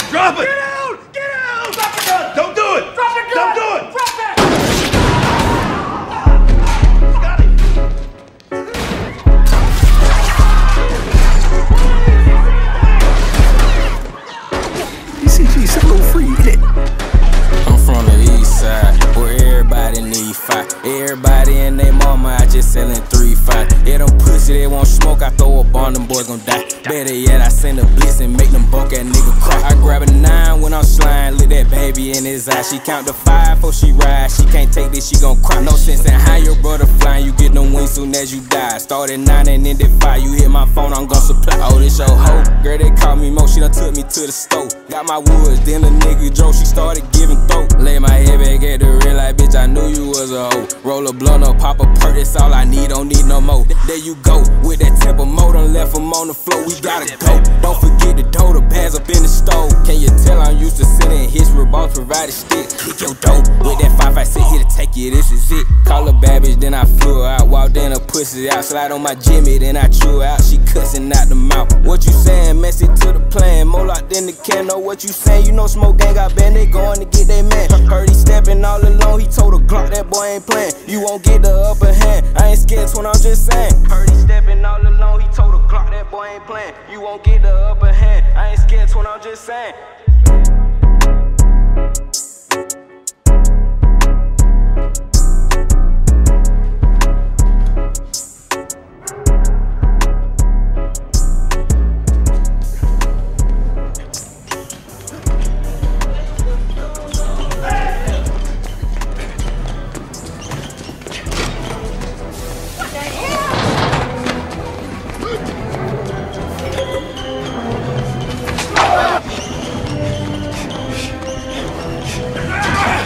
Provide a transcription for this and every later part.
Drop it! Get out! Get out! Drop the gun! Don't do it! Drop the gun! Don't do it! Drop it! Got it! DCG, set a little free, hit it. I'm from the east side, where everybody need fight. Everybody and they mama out just selling 3-5. Yeah, them pussy, they won't smoke, I throw up on them boys gon' die. Better yet, I send a blitz and make them bunk that nigga cry. I grab a 9 when I'm sliding, look that baby in his eye. She count to 5 before she ride, she can't take this, she gon' cry. No sense in how your brother flying, you get them wings soon as you die. Start at 9 and ended 5, you hit my phone, I'm gon' supply. Oh, this your hoe, girl, they call me Mo, she done took me to the stove. Got my woods, then the nigga drove, she started giving throat. Lay my head back at the real life, bitch, I knew you was a hoe. Roll a blunt up, pop a perk, that's all I need, don't need no more. There you go, with that temper mode, done left him on the floor, we gotta go. Don't forget the dough, the bags up in the stove. Can you tell I'm used to sitting his boss provided stick? Kick your dough, with that 556 here to take you, this is it. Call a bad bitch, then I flew her out, walked in her pussy out, slide on my Jimmy, then I threw her out, she cussing out the mouth. What you saying, messy to the plan, more locked in the can, know what you saying, you know Smoke Gang got banned, they going to get they man. Heard he stepping all alone, he told a Glock that boy ain't playing, you won't get the upper hand, I ain't scared when I'm just saying. Heard he stepping all alone, he told a Glock that boy ain't playing, you won't get the upper hand, I ain't scared when I'm just saying.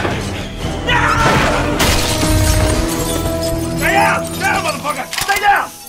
Stay down, motherfucker! Stay down!